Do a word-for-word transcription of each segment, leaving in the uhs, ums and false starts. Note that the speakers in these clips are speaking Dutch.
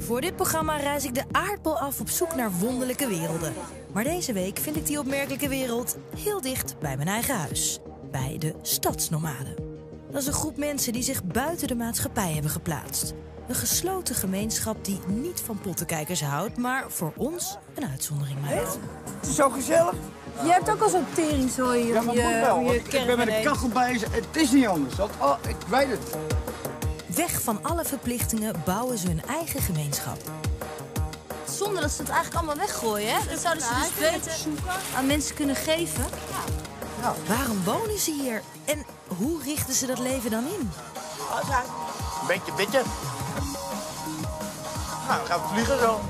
Voor dit programma reis ik de aardbol af op zoek naar wonderlijke werelden. Maar deze week vind ik die opmerkelijke wereld heel dicht bij mijn eigen huis. Bij de stadsnomaden. Dat is een groep mensen die zich buiten de maatschappij hebben geplaatst. Een gesloten gemeenschap die niet van pottenkijkers houdt, maar voor ons een uitzondering maakt. Het is zo gezellig. Je hebt ook al zo'n teringzooi Ja, om maar je, moet wel. om je want Ik ben met de heen. kachel bezig. Het is niet anders. Want, oh, ik weet het. Weg van alle verplichtingen bouwen ze hun eigen gemeenschap. Zonder dat ze het eigenlijk allemaal weggooien, hè? Dat zouden ze dus beter aan mensen kunnen geven. Waarom wonen ze hier? En hoe richten ze dat leven dan in? Een beetje, beetje. Nou, dan gaan we vliegen zo.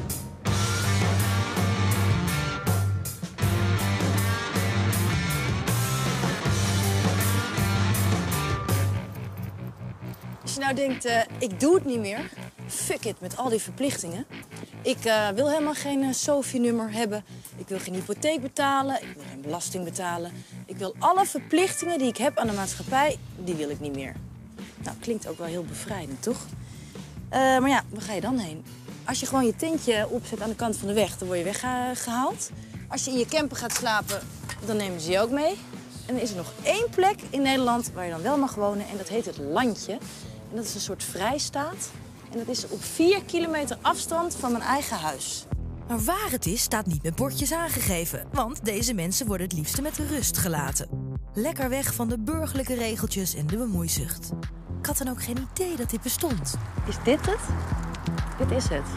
Als je nou denkt, uh, ik doe het niet meer. Fuck it, met al die verplichtingen. Ik uh, wil helemaal geen uh, SOFI-nummer hebben. Ik wil geen hypotheek betalen. Ik wil geen belasting betalen. Ik wil alle verplichtingen die ik heb aan de maatschappij, die wil ik niet meer. Nou, klinkt ook wel heel bevrijdend, toch? Uh, maar ja, waar ga je dan heen? Als je gewoon je tentje opzet aan de kant van de weg, dan word je weggehaald. Als je in je camper gaat slapen, dan nemen ze je ook mee. En dan is er nog één plek in Nederland waar je dan wel mag wonen. En dat heet het Landje. En dat is een soort vrijstaat. En dat is op vier kilometer afstand van mijn eigen huis. Maar waar het is, staat niet met bordjes aangegeven. Want deze mensen worden het liefste met rust gelaten. Lekker weg van de burgerlijke regeltjes en de bemoeizucht. Ik had dan ook geen idee dat dit bestond. Is dit het? Dit is het.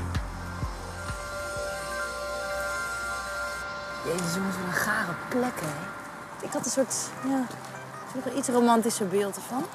Jezus, jongens, wat een gare plek, hè? Ik had een soort, ja, nog een iets romantischer beeld ervan.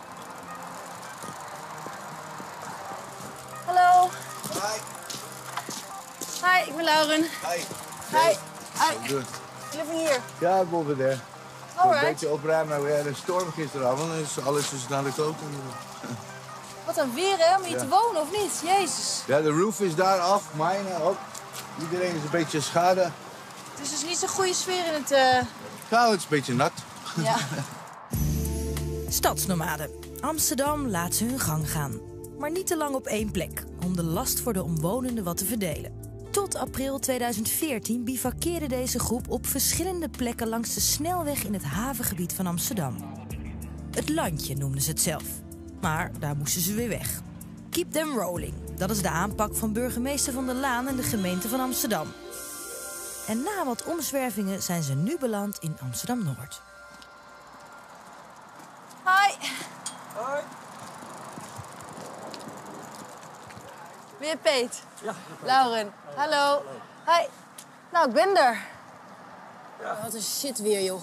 Hallo. Hi. Hi, ik ben Lauren. Hi. Hi. Hi. Good. Living here. Ja, boven daar. Een Alright. beetje opruimen. Nou, we hadden een storm gisteravond. Dus alles is naar de kloten. Wat een weer, hè, om hier Ja. te wonen, of niet? Jezus. Ja, de roof is daar af. Mijne ook. Iedereen is een beetje schade. Het is dus niet zo'n goede sfeer in het... Uh... Ja, het is een beetje nat. Ja. Stadsnomaden. Amsterdam laat ze hun gang gaan. Maar niet te lang op één plek, om de last voor de omwonenden wat te verdelen. Tot april tweeduizend veertien bivakkeerde deze groep op verschillende plekken langs de snelweg in het havengebied van Amsterdam. Het Landje noemden ze het zelf. Maar daar moesten ze weer weg. Keep them rolling. Dat is de aanpak van burgemeester Van der Laan en de gemeente van Amsterdam. En na wat omzwervingen zijn ze nu beland in Amsterdam-Noord. Hi. Hoi. Weer Peet. Ja. Lauren. Hallo. Hi. Nou, ik ben er. Oh, wat een shit weer, joh.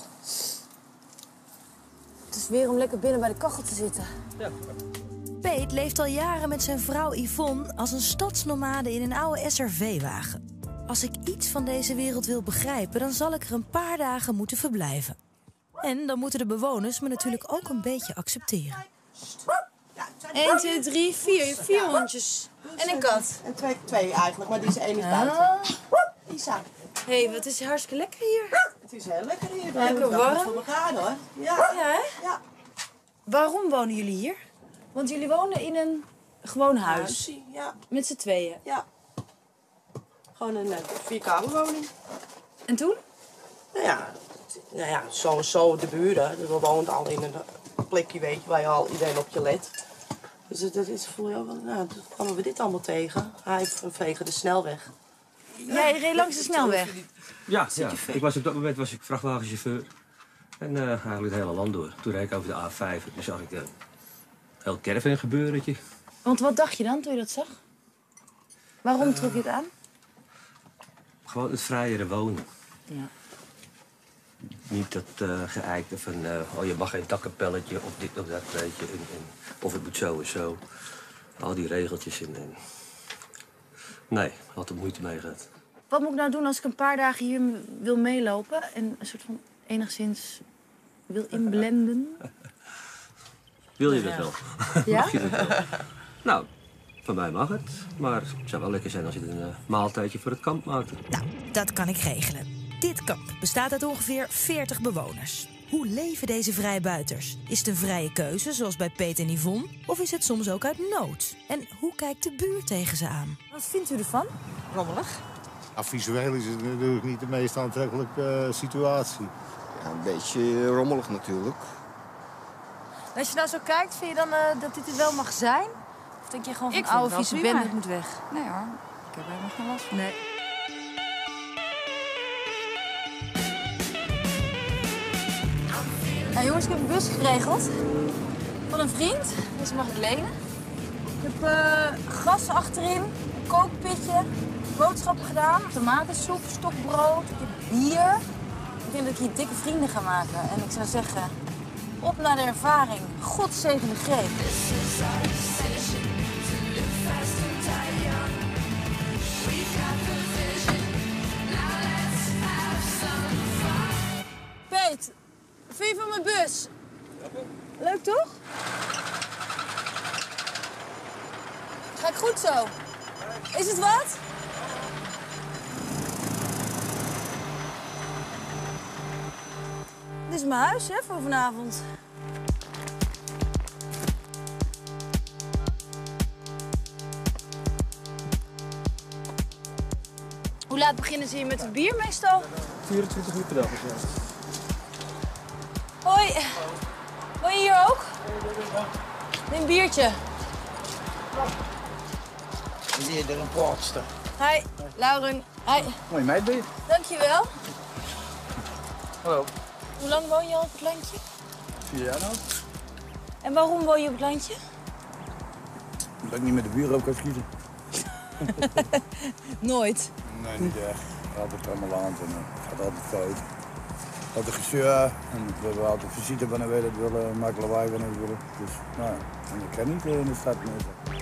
Het is weer om lekker binnen bij de kachel te zitten. Ja. Peet leeft al jaren met zijn vrouw Yvonne als een stadsnomade in een oude S R V-wagen. Als ik iets van deze wereld wil begrijpen, dan zal ik er een paar dagen moeten verblijven. En dan moeten de bewoners me natuurlijk ook een beetje accepteren. één, twee, drie, vier. Vier hondjes. En een kat. En twee, twee eigenlijk, maar die is één is buiten. Ah. Isa, Hé, hey, wat is hartstikke lekker hier. het is heel lekker hier. We Lekker hebben het wel warm. goed voor elkaar hoor. Ja. Ja, hè? Ja. Waarom wonen jullie hier? Want jullie wonen in een gewoon huis. Huisje, ja. Met z'n tweeën. Ja. Gewoon een uh, vierkamerwoning. En toen? Nou ja, nou ja, sowieso de buren. We woonden al in een plekje, weet je, waar je al iedereen op je let. Dus het, het is voel je ook wel, nou, toen kwamen we dit allemaal tegen. Hij vanwege de snelweg. Jij reed langs de snelweg. Ja, ja. Ik was op dat moment was ik vrachtwagenchauffeur. En uh, eigenlijk het hele land door. Toen reed ik over de A vijf en toen zag ik een heel caravan gebeurtje. Want wat dacht je dan toen je dat zag? Waarom trok je het aan? Gewoon het vrijere wonen. Ja. Niet dat uh, geëikte van, uh, oh je mag geen takkenpelletje of dit of dat, weet je. En, en, of het moet zo en zo. Al die regeltjes en... en... Nee, altijd moeite mee gehad. Wat moet ik nou doen als ik een paar dagen hier wil meelopen en een soort van enigszins wil inblenden? Wil je dat wel? Ja? Mag je dat wel? Nou, van mij mag het. Maar het zou wel lekker zijn als je een uh, maaltijdje voor het kamp maakt. Nou, dat kan ik regelen. Dit kamp bestaat uit ongeveer veertig bewoners. Hoe leven deze vrijbuiters? Is het een vrije keuze, zoals bij Peet en Yvonne? Of is het soms ook uit nood? En hoe kijkt de buurt tegen ze aan? Wat vindt u ervan? Rommelig? Nou, visueel is het natuurlijk niet de meest aantrekkelijke uh, situatie. Ja, een beetje rommelig natuurlijk. Als je nou zo kijkt, vind je dan uh, dat dit er wel mag zijn? Of denk je gewoon van Ik vind oude het vieze wel prima. bende moet weg? Nee hoor, ik heb helemaal geen last van. Nee. Nou jongens, ik heb een bus geregeld. Van een vriend. Deze mag ik lenen. Ik heb uh, gas achterin, een kookpitje, boodschappen gedaan, tomatensoep, stokbrood, ik heb bier. Ik denk dat ik hier dikke vrienden ga maken. En ik zou zeggen, op naar de ervaring. God zegen de greep. Peet, vind je van mijn bus? Leuk toch? Ga ik goed zo? Is het wat? Dit is mijn huis, hè, voor vanavond. Hoe laat beginnen ze hier met het bier meestal? vierentwintig uur per dag. Ja. Hoi. Woon je hier ook? Neem een biertje. Meneer een praatster. Hi, Lauren. Hi. Hoi, meid ben je? Dankjewel. Hallo. Hoe lang woon je al op het landje? Vier jaar nou? En waarom woon je op het landje? Dat ik niet met de buren ook kan schieten. Nooit. Nee, niet echt. Altijd allemaal aan en het gaat altijd fout. Altijd gezeur en we hebben altijd visite wanneer we dat willen, maken lawaai wanneer we willen. Dus nou, en ik kan niet in de stad meer.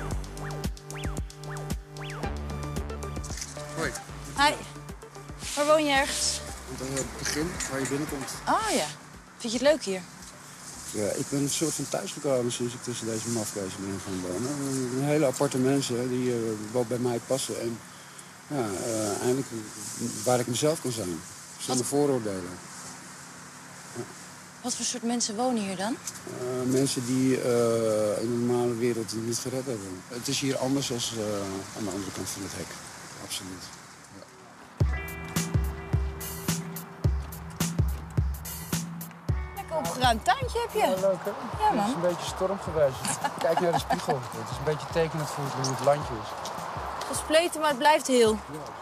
Hoi. Hi. Waar woon je ergens? Dan het begin, waar je binnenkomt. Oh ja. Vind je het leuk hier? Ja, ik ben een soort van thuisgekomen sinds ik tussen deze mafkezen ben gaan wonen. Een hele aparte mensen die uh, wel bij mij passen en ja, uh, eindelijk waar ik mezelf kan zijn. Zonder vooroordelen. Wat voor soort mensen wonen hier dan? Uh, mensen die uh, in de normale wereld het niet gered hebben. Het is hier anders dan uh, aan de andere kant van het hek. Absoluut. Ja. Lekker opgeruimd tuintje heb je. Ja, leuk hè? Ja, Het man. is een beetje storm geweest. Kijk naar de spiegel. Het is een beetje tekenend voor hoe het landje is. Gespleten, maar het blijft heel.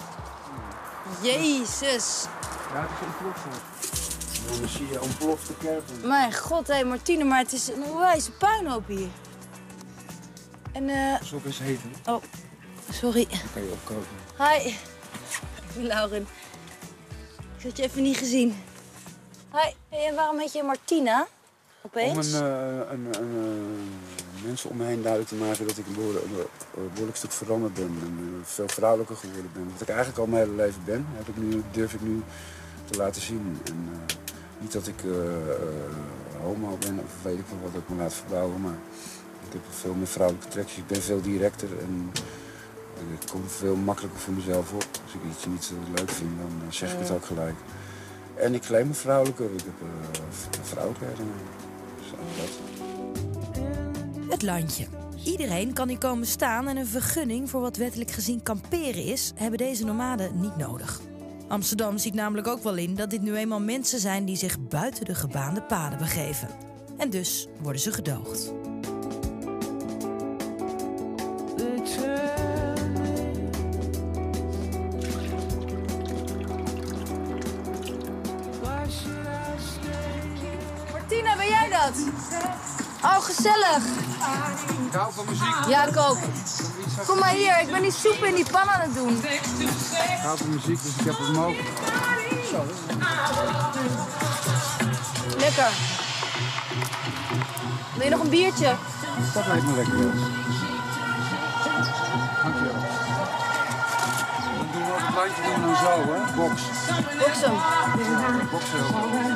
Jezus. Ja, het is ontploft. En dan zie je ontplofte kerken. Mijn god, hé Martine, maar het is een onwijze puinhoop hier. En eh... Pas op, is heet hè? Oh, sorry. Dan kan je opkoken. Hi. Ik ben Lauren. Ik had je even niet gezien. Hi. Hey, en waarom heet je Martina? Opeens? Om een, uh, een, een, een mensen om me heen duidelijk te maken dat ik een behoorlijk, een behoorlijk stuk veranderd ben. En uh, veel vrouwelijker geworden ben. Wat ik eigenlijk al mijn hele leven ben, heb ik nu, durf ik nu te laten zien. En, uh, niet dat ik uh, uh, homo ben of weet ik wel wat ik me laat verbouwen, maar ik heb veel meer vrouwelijke trekjes. Ik ben veel directer en uh, ik kom veel makkelijker voor mezelf op. Als ik iets niet zo leuk vind, dan uh, zeg ik het ook gelijk. En ik kleed me vrouwelijker. Ik heb uh, vrouwenkleding. Dus dat. Het landje. Iedereen kan hier komen staan en een vergunning voor wat wettelijk gezien kamperen is, hebben deze nomaden niet nodig. Amsterdam ziet namelijk ook wel in dat dit nu eenmaal mensen zijn die zich buiten de gebaande paden begeven. En dus worden ze gedoogd. Martina, ben jij dat? Oh, gezellig. Ik hou van muziek. Ja, ik ook. Kom maar hier, ik ben die soep in die pan aan het doen. Ik hou van muziek, dus ik heb het mogelijk. Zo. Lekker. Wil je nog een biertje? Dat lijkt me lekker wel. Dankjewel. Dan doen we op het landje doen we dan zo, hè? Box. Box hem. Box heel.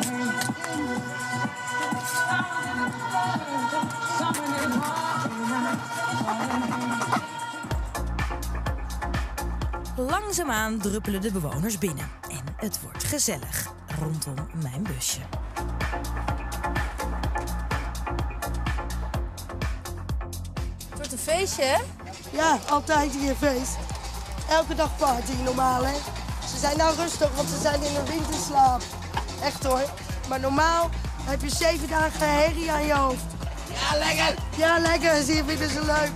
Langzaamaan druppelen de bewoners binnen. En het wordt gezellig rondom mijn busje. een feestje, hè? Ja, altijd weer feest. Elke dag party, normaal, hè? Ze zijn nou rustig, want ze zijn in een winterslaap. Echt hoor. Maar normaal heb je zeven dagen herrie aan je hoofd. Ja, lekker! Ja, lekker. Zie je, vinden ze leuk.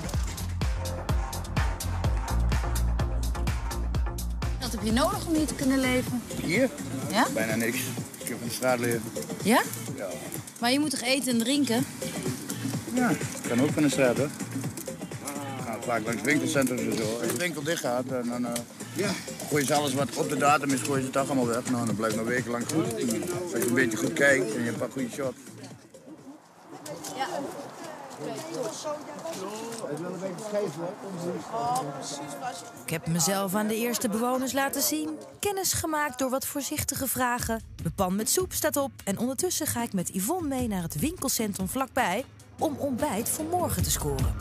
Wat heb je nodig om hier te kunnen leven? Hier? Ja? Bijna niks. Ik heb een straatleven. Ja? Ja. Maar je moet toch eten en drinken? Ja, dat kan ook van de straat, hoor. We gaan vaak langs winkelcentrums en zo. Als de winkel dicht gaat, dan, dan uh, ja, gooien ze alles wat op de datum is, gooien ze het toch allemaal weg. Nou, dan blijft het nog wekenlang goed. Als je een beetje goed kijkt en je hebt een goede shot. Ja. Ik heb mezelf aan de eerste bewoners laten zien. Kennis gemaakt door wat voorzichtige vragen. De pan met soep staat op. En ondertussen ga ik met Yvonne mee naar het winkelcentrum vlakbij om ontbijt voor morgen te scoren.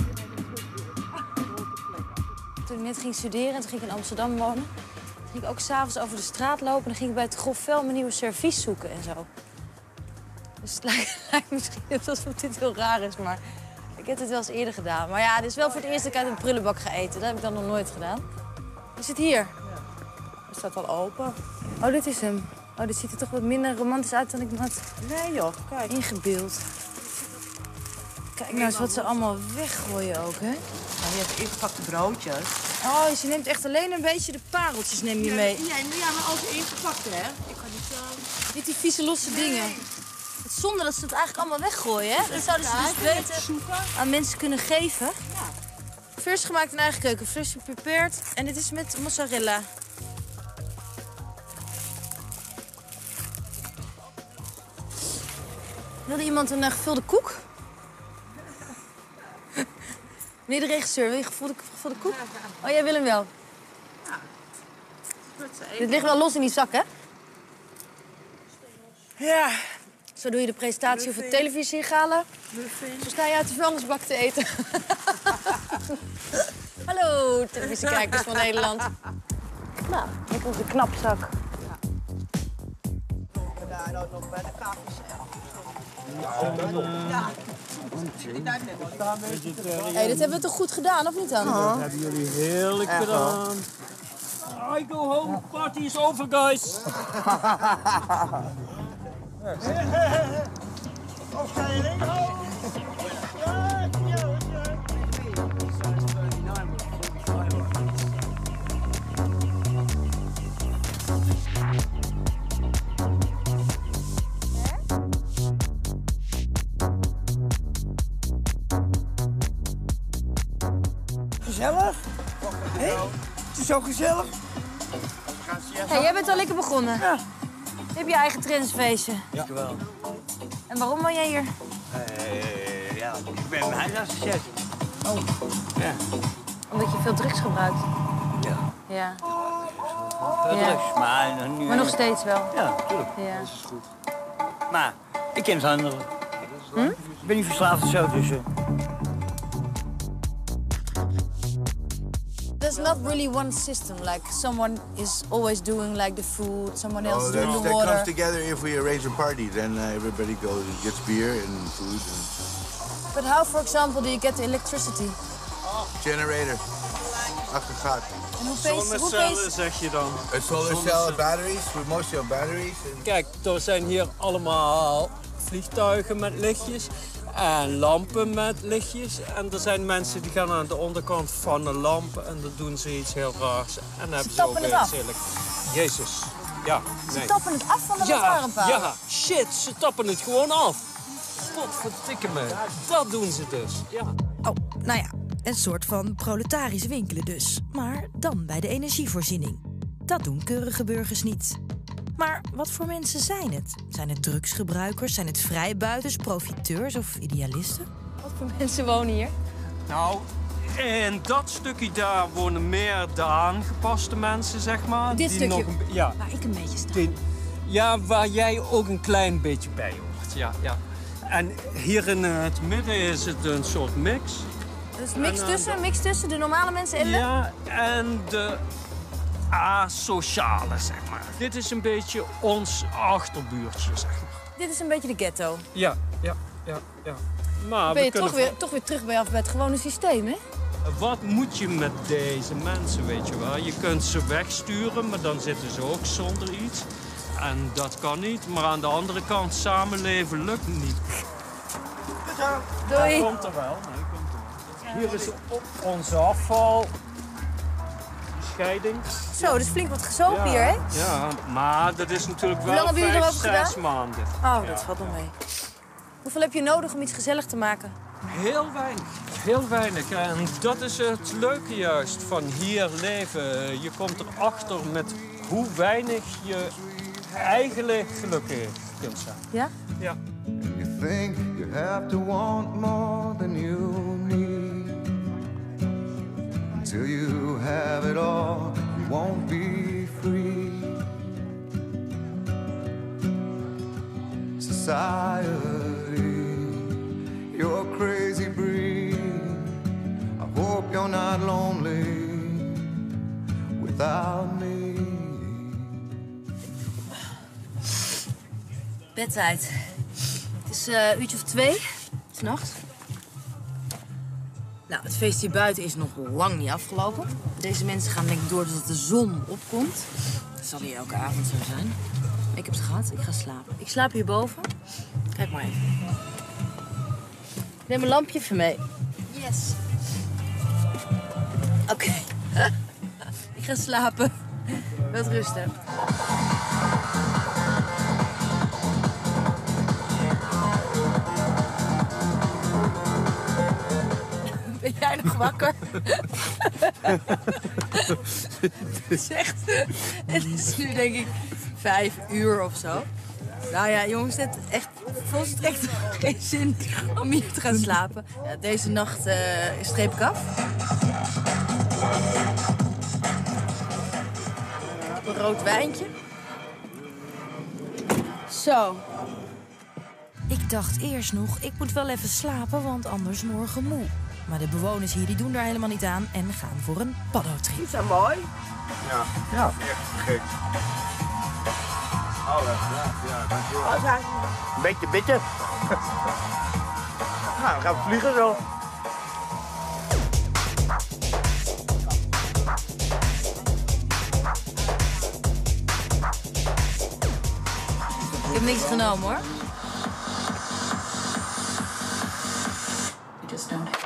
Toen ik net ging studeren en toen ging ik in Amsterdam wonen, ging ik ook s'avonds over de straat lopen en dan ging ik bij het grof vel mijn nieuwe servies zoeken en zo. Dus het lijkt, lijkt misschien alsof dit heel raar is, maar ik heb het wel eens eerder gedaan. Maar ja, dit is wel voor het eerst dat ik uit een prullenbak ga eten. Dat heb ik dan nog nooit gedaan. Is het hier? Hij staat al open. Oh, dit is hem. Oh, dit ziet er toch wat minder romantisch uit dan ik me had nee, joh. Kijk. ingebeeld. Kijk nou eens wat ze allemaal weggooien ook, hè? Nou, je hebt ingepakte broodjes. Oh, dus je neemt echt alleen een beetje de pareltjes neem je mee. Ja, ja, maar als ingepakte, hè? Ik kan niet zo... Niet die vieze losse dingen. Het is zonde dat ze het eigenlijk allemaal weggooien, hè? Dat zouden ze dus beter aan mensen kunnen geven. Ja. Vers gemaakt in eigen keuken, fris geprepared. En dit is met mozzarella. Wilde iemand een uh, gevulde koek? Meneer de regisseur, wil je gevulde, gevulde koek? Oh, jij wil hem wel? Ja. Dit ligt wel los in die zak, hè? Ja. Zo doe je de presentatie voor televisie gala. Zo sta je uit de vuilnisbak te eten. Hallo, televisiekijkers van Nederland. Nou, ik op de knapzak. Ja. Daar ook nog bij de K V C. Ja. Hey, dit hebben we toch goed gedaan, of niet dan? Dat hebben jullie heerlijk Echt gedaan. I go home, party is over, guys. Of ga je heen? Gezellig? Hé, hey, het is zo gezellig. Hey, jij bent al lekker begonnen. Ja. Je hebt je eigen trendsfeestje. Ja. Wel. En waarom woon jij hier? Uh, ja, ik ben huisassistent. Oh. Ja. Omdat je veel drugs gebruikt? Ja. Ja. Veel ja. drugs, maar nu... Maar nog steeds wel? Ja, natuurlijk. Ja. Dat is goed. Maar ik ken het anderen. Hm? Ik ben niet verslaafd of zo, dus... Uh... There's not really one system, like someone is always doing like the food, someone else No, doing that, the that water. comes together if we arrange a party. Then uh, everybody goes and gets beer and food. And... But how, for example, do you get the electricity? Generator. Aggregaat. En hoe pees, hoe pees... zeg je dan? A solar cell, batteries, with mostly on batteries. And... Kijk, er zijn hier allemaal vliegtuigen met lichtjes. En lampen met lichtjes. En er zijn mensen die gaan aan de onderkant van de lamp en dan doen ze iets heel raars. En dan hebben ze ook tappen het af. Jezus. Ja, Ze nee. tappen het af van de ja, lantaarnpaal. ja, shit, ze tappen het gewoon af. Godverdikke me. Dat doen ze dus, ja. Oh, nou ja, een soort van proletarisch winkelen dus. Maar dan bij de energievoorziening. Dat doen keurige burgers niet. Maar wat voor mensen zijn het? Zijn het drugsgebruikers? Zijn het vrijbuiters, profiteurs of idealisten? Wat voor mensen wonen hier? Nou, in dat stukje daar wonen meer de aangepaste mensen, zeg maar. Dit die stukje, nog een, ja, waar ik een beetje sta. die, ja, waar jij ook een klein beetje bij hoort. Ja, ja. En hier in het midden is het een soort mix. Dus mix En, uh, tussen, mix tussen de normale mensen en de... Ja, en de asociale, zeg maar. Dit is een beetje ons achterbuurtje, zeg maar. Dit is een beetje de ghetto. Ja, ja, ja, ja. Maar Dan ben je we toch kunnen... weer, toch weer terug bij af bij het gewone systeem, hè? Wat moet je met deze mensen, weet je wel? Je kunt ze wegsturen, maar dan zitten ze ook zonder iets. En dat kan niet. Maar aan de andere kant, samenleven lukt niet. Doei. Dat komt er wel. Nee, komt er wel. Hier is onze afval. Scheiding. Zo, dat is flink wat gezopen Ja, hier, hè? Ja, maar dat is natuurlijk Hoe lang wel hebben jullie vijf, erover zes gedaan? maanden. Oh, dat valt nog mee. Hoeveel heb je nodig om iets gezellig te maken? Heel weinig, heel weinig. En dat is het leuke juist van hier leven. Je komt erachter met hoe weinig je eigenlijk gelukkig kunt zijn. Ja? Ja. You think you have to want more than you need. Until you have it all, you won't be free. Society, you're a crazy breed. I hope you're not lonely without me. Bedtijd. Het is uh, een uurtje of twee, s'nachts. Nou, het feest hier buiten is nog lang niet afgelopen. Deze mensen gaan denk ik door totdat de zon opkomt. Dat zal hier elke avond zo zijn. Ik heb het gehad, ik ga slapen. Ik slaap hierboven. Kijk maar even. Ik neem een lampje even mee. Yes. Oké. Okay. Ik ga slapen. Wat rusten. Ben jij nog wakker? Het is echt... Het is nu denk ik vijf uur of zo. Nou ja, jongens, het heeft echt volstrekt geen zin om hier te gaan slapen. Ja, deze nacht uh, streep ik af. Een rood wijntje. Zo. Ik dacht eerst nog, ik moet wel even slapen, want anders morgen moe. Maar de bewoners hier die doen daar helemaal niet aan en gaan voor een paddotrip. Is dat mooi? Ja, ja. Echt gek. Oh, ja, ja, dankjewel. Een beetje bitter. Nou, dan gaan we vliegen zo. Ik heb niks genomen hoor. You just don't.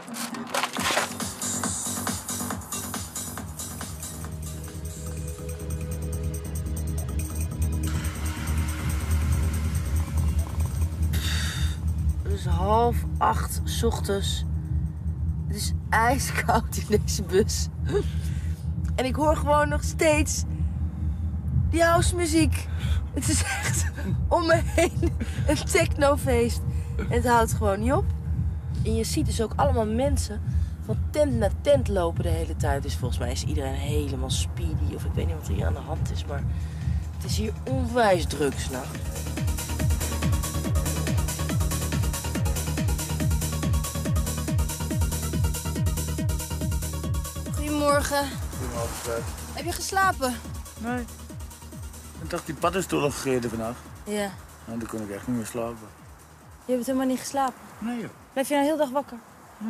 Het is half acht 's ochtends. Het is ijskoud in deze bus. En ik hoor gewoon nog steeds die housemuziek. Het is echt om me heen een technofeest. En het houdt gewoon niet op. En je ziet dus ook allemaal mensen van tent naar tent lopen de hele tijd. Dus volgens mij is iedereen helemaal speedy. Of ik weet niet wat er hier aan de hand is. Maar het is hier onwijs druk 's nachts. Goedemorgen. Goedemorgen, Fred. Heb je geslapen? Nee. Ik dacht die paddenstoelen gegeten vannacht. Ja. En dan kon ik echt niet meer slapen. Je hebt helemaal niet geslapen? Nee joh. Blijf je nou heel dag wakker? Ja.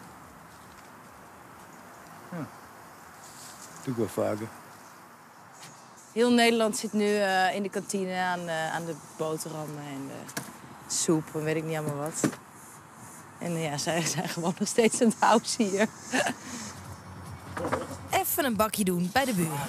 Ja. Doe ik wel vaker. Heel Nederland zit nu uh, in de kantine aan, uh, aan de boterhammen en de soep en weet ik niet allemaal wat. En uh, ja, zij zijn gewoon nog steeds aan het house hier. Even een bakje doen bij de buren.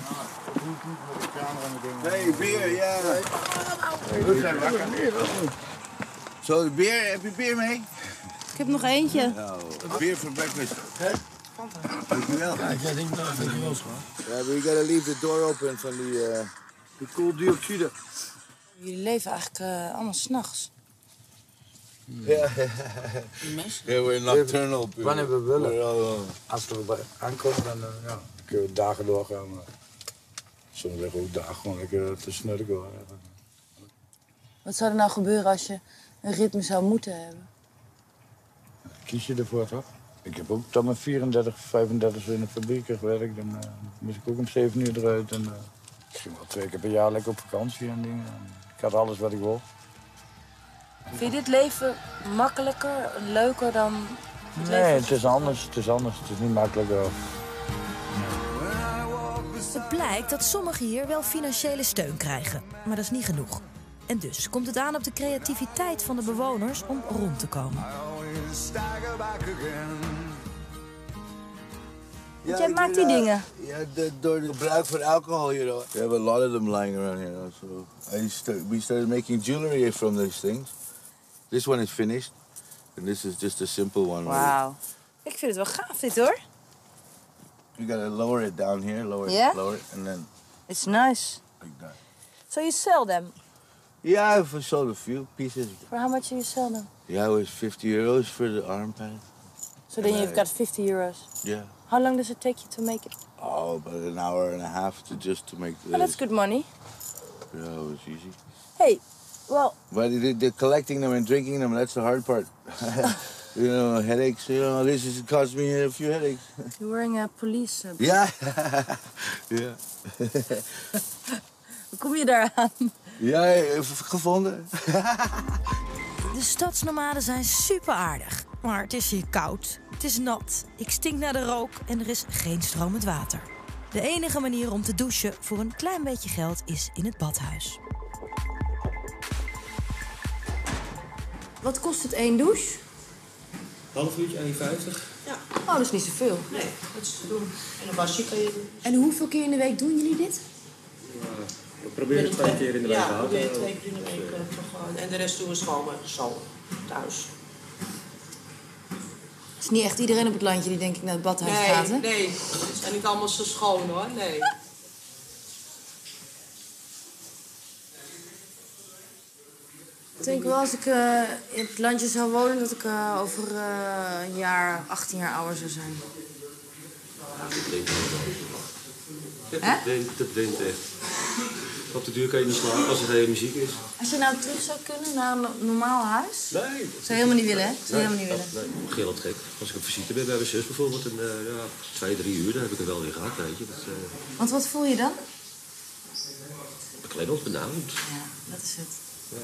Hey, beer, ja. We zijn wakker. Zo, de beer, heb je beer mee? Ik heb nog eentje. Nou, beer voor breakfast. Dankjewel. Ja, ik denk dat het wel zo. Ja, we gotta leave the door open van die, uh, die kooldioxide. Jullie leven eigenlijk uh, allemaal s'nachts. Ja, ja, we're nocturnal. Wanneer we willen. Als we aankomen, dan uh, ja, kunnen we dagen doorgaan. Maar soms liggen we ook dagen gewoon lekker te snurken. Hoor. Wat zou er nou gebeuren als je een ritme zou moeten hebben? Kies je ervoor toch? Ik heb ook tot mijn vierendertig, vijfendertig in de fabriek gewerkt. Dan uh, moest ik ook om zeven uur eruit. En, uh, misschien wel twee keer per jaar lekker op vakantie en dingen. Ik had alles wat ik wil. Vind je dit leven makkelijker, leuker dan het Nee, leven? het is anders. Het is anders. Het is niet makkelijker. Het blijkt dat sommigen hier wel financiële steun krijgen, maar dat is niet genoeg. En dus komt het aan op de creativiteit van de bewoners om rond te komen. Want jij maakt die dingen. Ja, de, door het gebruik van alcohol hier. Though. We have a lot of them lying around here. Though, so I start, we started making jewelry from these things. This one is finished, and this is just a simple one. Wauw. Ik vind het wel gaaf dit hoor. You gotta lower it down here, lower Yeah? it, lower it, and then It's nice. like that. So you sell them? Yeah, I've sold a few pieces. For how much do you sell them? Yeah, it was fifty euros for the arm pad. So then you've got fifty euros. Yeah. How long does it take you to make it? Oh, about an hour and a half to just to make this. Oh, that's good money. Yeah, it was easy. Hey, well, But the, the collecting them and drinking them, that's the hard part. You know, headaches, you know, this is cost me a few headaches. you're wearing a police... Uh, Ja. Ja. Hoe kom je daar aan? Ja, gevonden. De stadsnomaden zijn super aardig, maar het is hier koud, het is nat, ik stink naar de rook en er is geen stromend water. De enige manier om te douchen voor een klein beetje geld is in het badhuis. Wat kost het één douche? Half uurtje, één vijftig. Ja. Oh, dat is niet zoveel. Nee, dat is te doen. En een wasje kan je doen. En hoeveel keer in de week doen jullie dit? We proberen het twee keer in de week te Ja, we houden. proberen twee keer in de week uh, te gaan. En de rest doen we schoon zo thuis. Het is niet echt iedereen op het landje die denk ik naar het badhuis Nee, gaat, hè? nee. Ze zijn niet allemaal zo schoon hoor, nee. Ik denk wel als ik uh, in het landje zou wonen dat ik uh, over uh, een jaar, achttien jaar ouder zou zijn. Dat denkt, dat denkt echt. Op de duur kan je niet slapen als er geen muziek is. Als je nou terug zou kunnen naar een normaal huis? Nee. Zou je helemaal niet willen, hè? Zou je helemaal niet willen? Nee, gillend gek. Als ik op visite ben bij mijn zus bijvoorbeeld, en, uh, ja, twee, drie uur, dan heb ik er wel weer gehad, weet je. Dat, uh, Want wat voel je dan? beklemmend, benauwd. Ja, dat is het.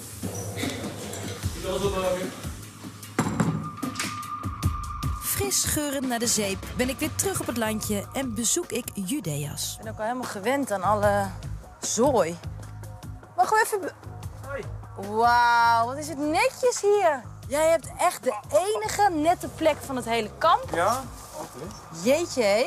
Fris geurend naar de zeep ben ik weer terug op het landje en bezoek ik Judeas. Ik ben ook al helemaal gewend aan alle zooi. Mag we even... be- Wauw, wat is het netjes hier. Jij hebt echt de enige nette plek van het hele kamp. Ja? Oké. Jeetje, hé.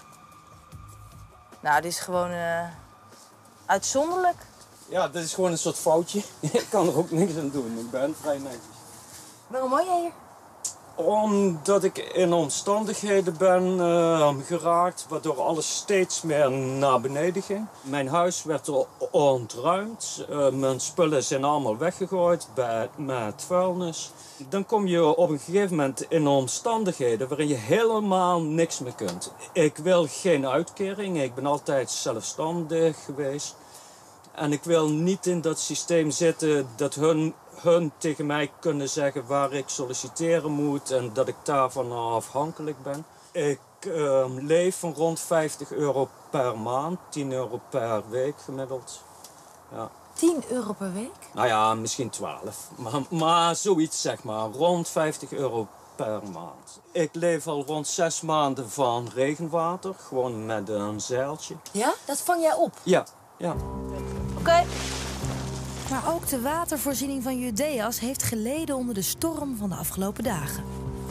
Nou, dit is gewoon uh, uitzonderlijk. Ja, dit is gewoon een soort foutje. Ik kan er ook niks aan doen. Ik ben vrij netjes. Waarom woon jij hier? Omdat ik in omstandigheden ben uh, geraakt waardoor alles steeds meer naar beneden ging. Mijn huis werd er ontruimd. Uh, mijn spullen zijn allemaal weggegooid bij, met vuilnis. Dan kom je op een gegeven moment in omstandigheden waarin je helemaal niks meer kunt. Ik wil geen uitkering. Ik ben altijd zelfstandig geweest. En ik wil niet in dat systeem zitten dat hun, hun tegen mij kunnen zeggen waar ik solliciteren moet en dat ik daarvan afhankelijk ben. Ik uh, leef van rond vijftig euro per maand, tien euro per week gemiddeld. Ja. tien euro per week? Nou ja, misschien twaalf, maar, maar zoiets zeg maar, rond vijftig euro per maand. Ik leef al rond zes maanden van regenwater, gewoon met een zeiltje. Ja? Dat vang jij op? Ja, ja. Oké. Okay. Maar ook de watervoorziening van Judeas heeft geleden onder de storm van de afgelopen dagen.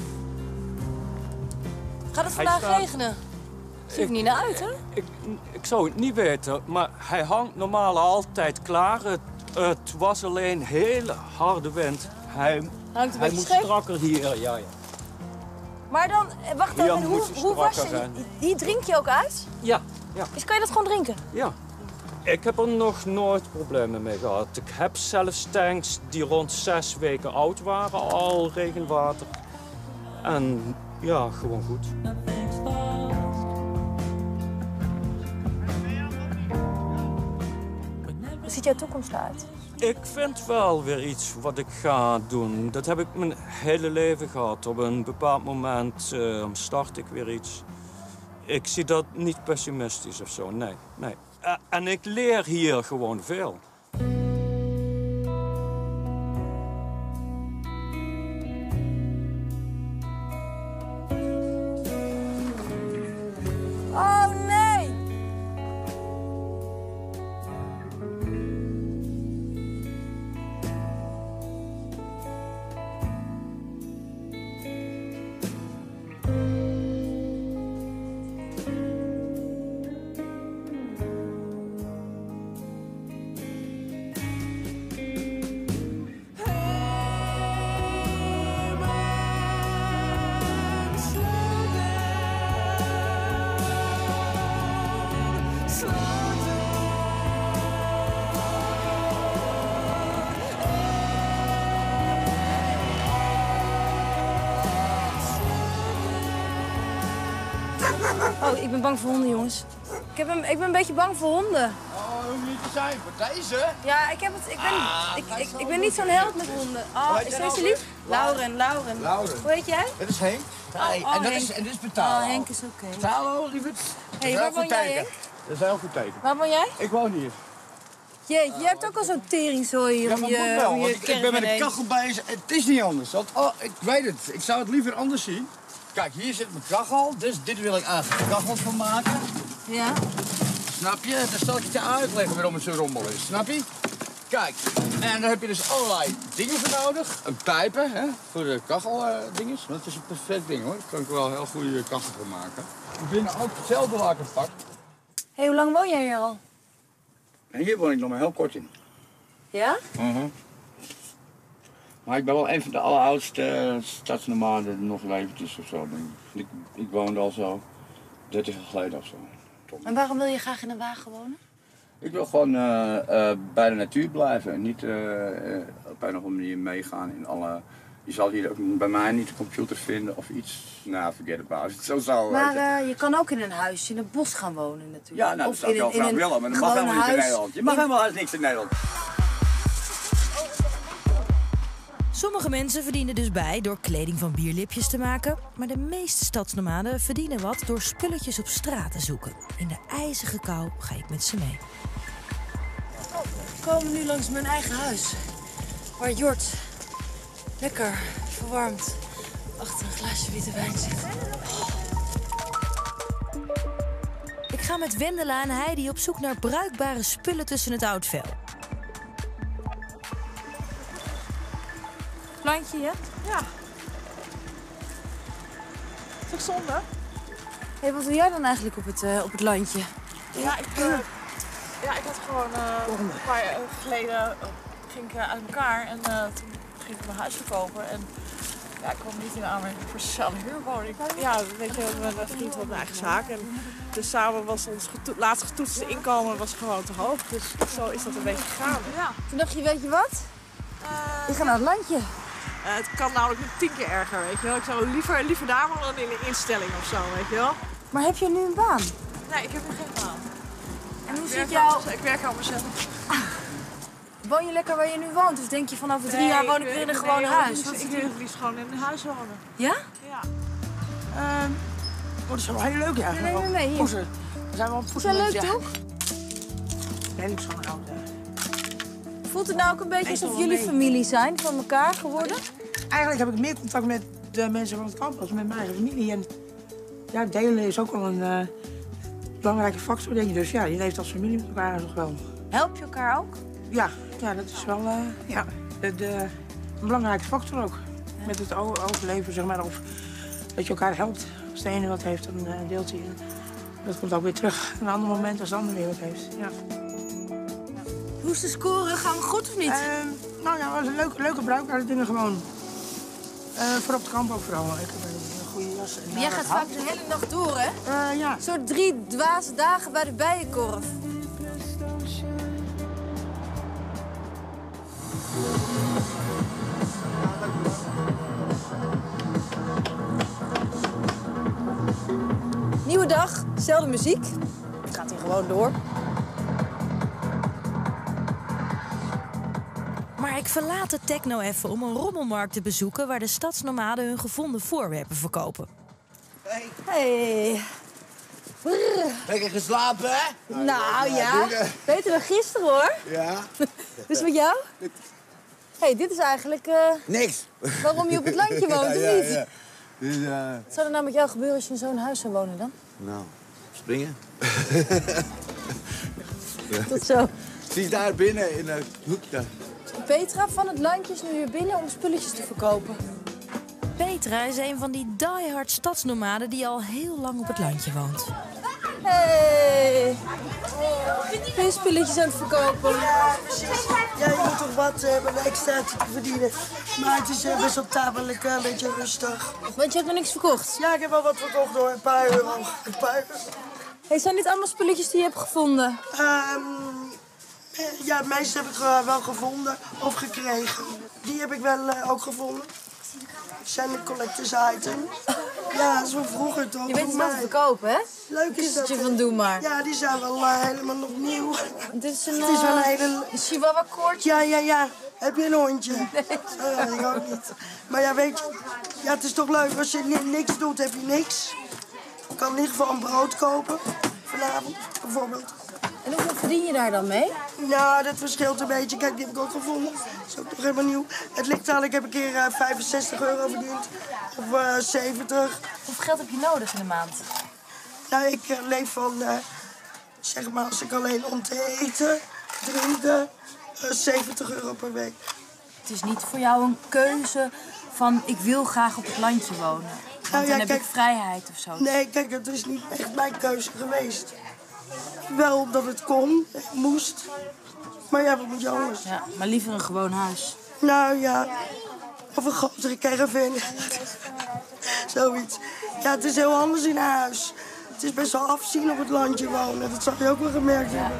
Gaat het vandaag staat... regenen? Ziet er niet naar uit, hè? Ik, ik zou het niet weten, maar hij hangt normaal altijd klaar. Het, het was alleen hele harde wind. Hij, hangt een hij beetje moet scheef. strakker hier, ja, ja. Maar dan, wacht Hier even, hoe, moet je hoe was je? strakker Hier, hier drink je ook uit? Ja, ja. Dus kan je dat gewoon drinken? Ja. Ik heb er nog nooit problemen mee gehad. Ik heb zelfs tanks die rond zes weken oud waren, al regenwater. En ja, gewoon goed. Hoe ziet jouw toekomst eruit? Ik vind wel weer iets wat ik ga doen. Dat heb ik mijn hele leven gehad. Op een bepaald moment uh, start ik weer iets. Ik zie dat niet pessimistisch of zo, nee, nee. Uh, en ik leer hier gewoon veel. Oh, ik ben bang voor honden, jongens. Ik, heb een, ik ben een beetje bang voor honden. Oh, dat hoeft niet te zijn. Voor deze? Ja, ik, heb het, ik, ben, Ah, ik, ik, ik ben niet zo'n held met honden. Oh, is deze lief? Lauren, Lauren. Lauren. Hoe heet jij? Dit is Henk. Hey, oh, en, dat Henk. is, en dit is Betalo. Oh, Henk is oké. Betalo, lieverd. Hé, Dat is waar heel woon goed jij, teken. Henk? Dat is een heel goed teken. Waar woon jij? Ik woon hier. Jeetje, jij hebt ook al zo'n teringzooi hier Ja, om maar je, moet wel, om je want ik, ik ben met caravan de heen. kachel bezig. Het is niet anders. Want, oh, ik weet het. Ik zou het liever anders zien. Kijk, hier zit mijn kachel. Dus dit wil ik eigenlijk kachel van maken. Ja. Snap je? Dan zal ik het je uitleggen waarom het zo rommel is. Snap je? Kijk, en daar heb je dus allerlei dingen voor nodig. Een pijpen, hè, voor de kacheldinges. Uh, dat is een perfect ding, hoor. Daar kan ik wel een heel goede kachel van maken. Binnen ook hetzelfde lakenpak. Hé, hey, hoe lang woon jij hier al? En hier woon ik nog maar heel kort in. Ja? Uh-huh. Maar ik ben wel een van de alleroudste stadsnomaden die nog leventjes of zo. Ik, ik woonde al zo dertig jaar geleden of zo. En waarom wil je graag in een wagen wonen? Ik wil gewoon uh, uh, bij de natuur blijven en niet uh, uh, op een of andere manier meegaan in alle... Je zal hier ook bij mij niet een computer vinden of iets. Nou, forget about it. Zo zou Maar uh, je kan ook in een huis, in het bos gaan wonen natuurlijk. Ja, nou, of dat zou ik wel graag willen, maar dat mag helemaal niet in Nederland. Je mag in... helemaal niks in Nederland. Sommige mensen verdienen dus bij door kleding van bierlipjes te maken. Maar de meeste stadsnomaden verdienen wat door spulletjes op straat te zoeken. In de ijzige kou ga ik met ze mee. We komen nu langs mijn eigen huis. Waar Jort lekker verwarmd achter een glaasje witte wijn zit. Oh. Ik ga met Wendela en Heidi op zoek naar bruikbare spullen tussen het oud vel. Plantje, ja? Ja. Toch zonde? Hé, hey, wat doe jij dan eigenlijk op het, uh, op het landje? Ja, ik, uh, ja, ik had gewoon uh, een paar jaar geleden uh, ging ik uh, uit elkaar en uh, toen ging ik mijn huis verkopen. En ja, ik kwam niet in aanmerking voor sociale huurwoning. Ja, weet je, met mijn vriend had mijn eigen zaak. En dus samen was ons getoet, laatst getoetste inkomen was gewoon te hoog. Dus zo is dat een beetje gegaan. Ja. Toen dacht je, weet je wat? Uh, ik ga naar het landje. Uh, het kan namelijk nog tien keer erger, weet je wel. Ik zou liever, liever daar wonen dan in een instelling of zo, weet je wel. Maar heb je nu een baan? Nee, ik heb nog geen baan. En hoe ik zit jou... jou... Ik werk aan mezelf. Ah. Woon je lekker waar je nu woont? Of denk je van over drie nee, jaar woon ik weer in een gewoon nee, huis? Wat ik wil het liefst gewoon in een huis wonen. Ja? Ja. Uh, oh, dat is wel heel leuk eigenlijk. Nee, nee, nee, nee. Poezen. We zijn wel poezen. Is dat leuk, toch? Nee, ik zo'n oud. Voelt het nou ook een beetje alsof jullie familie zijn van elkaar geworden? Eigenlijk heb ik meer contact met de mensen van het kamp als met mijn eigen familie. En ja, delen is ook wel een uh, belangrijke factor, denk je. Dus ja, je leeft als familie met elkaar nog wel. Help je elkaar ook? Ja, ja dat is wel uh, ja, de, de, een belangrijke factor ook. Ja. Met het overleven, zeg maar. Of dat je elkaar helpt. Als de ene wat heeft, dan uh, deelt hij. Dat komt ook weer terug. Een ander moment als de ander weer wat heeft. Ja. Hoe is de score? Gaan we goed of niet? Uh, nou ja, dat was een leuke, leuke bruikbare dingen gewoon. Uh, voor op het kamp ook vooral. Ik heb een goede jas. En jij gaat vaak de hele nacht door, hè? Uh, ja. Een soort drie dwaze dagen bij de bijenkorf. Nieuwe dag, zelfde muziek. Het gaat hier gewoon door. Maar ik verlaat de techno even om een rommelmarkt te bezoeken waar de stadsnomaden hun gevonden voorwerpen verkopen. Hey. Hey. Lekker geslapen, hè? Nou, nou ja, beter dan gisteren, hoor. Ja. Dus met jou? Hé, hey, dit is eigenlijk... Uh, Niks. Waarom je op het landje woont, ja, of niet? Ja, ja. Dus, uh... Wat zou er nou met jou gebeuren als je in zo'n huis zou wonen dan? Nou, springen. Tot zo. Zie daar binnen in een hoekje. Petra van het landje is nu hier binnen om spulletjes te verkopen. Petra is een van die diehard stadsnomaden die al heel lang op het landje woont. Hey! Ben je spulletjes aan het verkopen? Ja, precies. Ja, je moet toch wat hebben uh, extra te verdienen. Maar het is uh, best wel tamelijk uh, een beetje rustig. Want je hebt nog niks verkocht? Ja, ik heb wel wat verkocht hoor. Een paar euro. Een paar euro. Hey, zijn dit allemaal spulletjes die je hebt gevonden? Um, ja, het meeste heb ik uh, wel gevonden of gekregen. Die heb ik wel uh, ook gevonden. Zijn de collectors items. Ja, zo vroeger toch. Je weet het wel te verkopen, hè? Leuk is dat. Kussentje van Doe Maar. Ja, die zijn wel uh, helemaal nog nieuw. Dit is een, Het is wel een uh, hele... een chihuahua-koordje. Ja, ja, ja. Heb je een hondje? Nee. Uh, ik ook niet. Maar ja, weet je, ja, het is toch leuk. Als je ni- niks doet, heb je niks. Je kan in ieder geval een brood kopen. Vanavond, bijvoorbeeld. En hoeveel verdien je daar dan mee? Nou, dat verschilt een beetje. Kijk, die heb ik ook gevonden. Dat is ook nog helemaal nieuw. Het ligt aan, ik heb een keer uh, vijfenzestig euro verdiend. Of uh, zeventig. Hoeveel geld heb je nodig in de maand? Nou, ik uh, leef van, uh, zeg maar, als ik alleen om te eten, drinken, uh, zeventig euro per week. Het is niet voor jou een keuze van ik wil graag op het landje wonen. Want Nou ja, dan heb kijk, ik vrijheid of zo. Nee, kijk, het is niet echt mijn keuze geweest. Wel dat het kon, het moest. Maar ja, wat moet je anders? Ja, maar liever een gewoon huis. Nou ja, of een grotere caravan. Zoiets. Ja, het is heel anders in huis. Het is best wel afzien op het landje wonen. Dat zou je ook wel gemerkt hebben.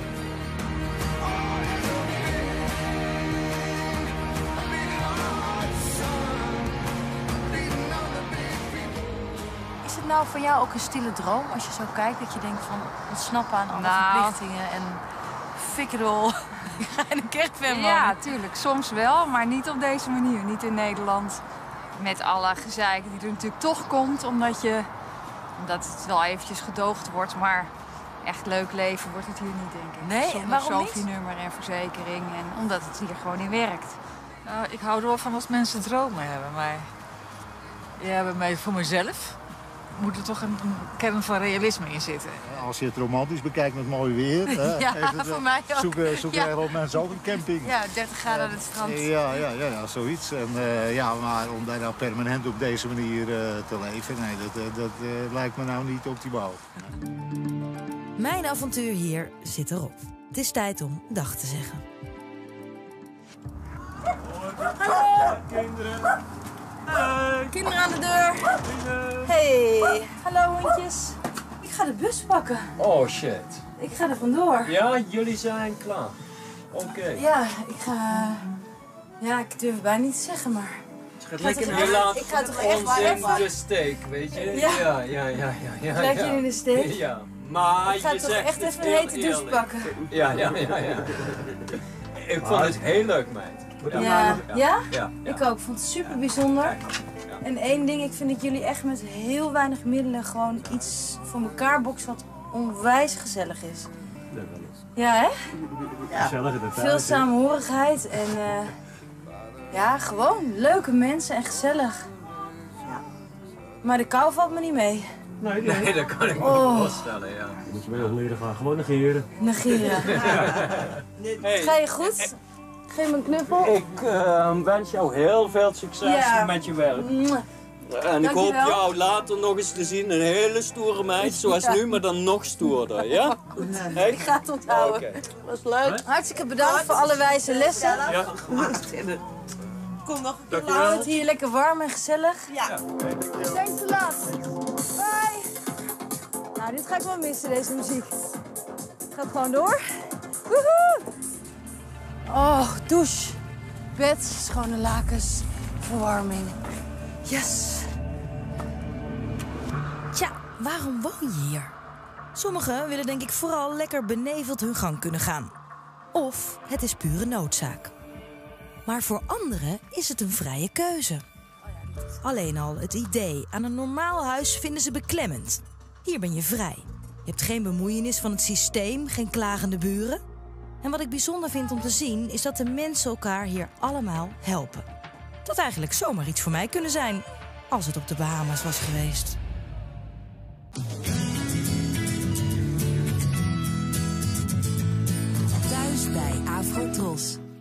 Is het nou voor jou ook een stille droom als je zo kijkt? Dat je denkt van ontsnappen aan alle Nou. verplichtingen en fik it all. Ik ga in een caravan wonen. Ja, tuurlijk. Soms wel, maar niet op deze manier. Niet in Nederland. Met alle gezeik die er natuurlijk toch komt. Omdat, je, omdat het wel eventjes gedoogd wordt. Maar echt leuk leven wordt het hier niet, denk ik. Nee, Zonder waarom niet? SOFI-nummer en verzekering. En omdat het hier gewoon niet werkt. Nou, ik hou er wel van als mensen dromen hebben, maar ja, bij mij, voor mezelf moet er toch een, een kern van realisme in zitten. Als je het romantisch bekijkt met mooi weer, hè, Ja, heeft het, voor eh, mij ook. zoeken, zoeken Ja. heel veel mensen ook een camping. Ja, dertig graden aan het strand. Ja, ja, ja, ja, zoiets. En, uh, ja, maar om daar nou permanent op deze manier uh, te leven, nee, dat, uh, dat uh, lijkt me nou niet optimaal. Mijn avontuur hier zit erop. Het is tijd om dag te zeggen. Hallo! Kinderen! Hey. Kinderen aan de deur. Hey, hallo hondjes. Ik ga de bus pakken. Oh shit. Ik ga er vandoor. Ja, jullie zijn klaar. Oké. Ja, ik ga... Ja, ik durf het bijna niet te zeggen, maar... Het gaat Ik ga lekker toch je echt- laat ik ga toch echt maar ons in even- de steek, weet je? Ja. ja, ja, ja. ja, ja, Laat je ja. in de steek? Ja, maar Ik ga je toch zegt echt het even een heel hete douche eerlijk. pakken. Ja, ja, ja, ja. Ik vond het heel leuk, meid. Ja. Ja? Ja? Ja. Ik ook. Ik vond het super bijzonder. En één ding, ik vind dat jullie echt met heel weinig middelen gewoon iets voor elkaar boksen wat onwijs gezellig is. Ja, hè? Gezellige details, Veel hè? samenhorigheid en eh, ja, gewoon leuke mensen en gezellig. Ja. Maar de kou valt me niet mee. Nee, Nee, dat kan ik me Oh. voorstellen, ja. Moet je wel leren gaan. Gewoon negeren. Negeren. Hey. Ga je goed? Geef me een knuffel. Ik uh, wens jou heel veel succes Ja. met je werk. Mwah. En ik hoop Dankjewel. jou later nog eens te zien. Een hele stoere meid, zoals Ja. nu, maar dan nog stoerder, ja? Hey? Ik ga het onthouden. Oké. Was leuk. Hartstikke bedankt voor alle wijze lessen. Ja. Kom nog een Dankjewel. Hou het hier lekker warm en gezellig. Ja. Thanks a lot. Bye. Nou, dit ga ik wel missen, deze muziek. Het gaat gewoon door. Woehoe. Oh, douche. Bed, schone lakens, verwarming. Yes. Tja, waarom woon je hier? Sommigen willen denk ik vooral lekker beneveld hun gang kunnen gaan. Of het is pure noodzaak. Maar voor anderen is het een vrije keuze. Alleen al het idee aan een normaal huis vinden ze beklemmend. Hier ben je vrij. Je hebt geen bemoeienis van het systeem, geen klagende buren. En wat ik bijzonder vind om te zien is dat de mensen elkaar hier allemaal helpen. Dat had eigenlijk zomaar iets voor mij kunnen zijn, als het op de Bahama's was geweest. Thuis bij Afrotros.